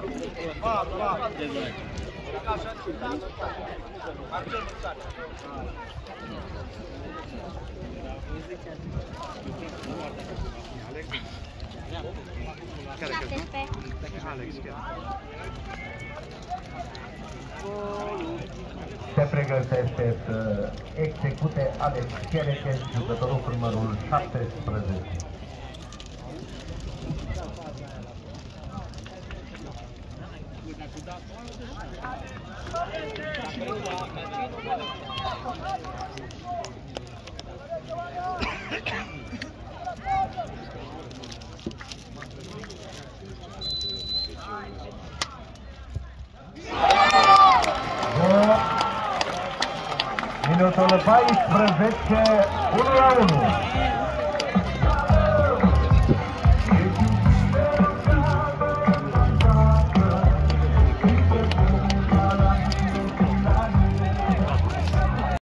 Se pregătește să execute Alex Chereche, jucătorul cu numărul 17. Minutul 14, 1-1.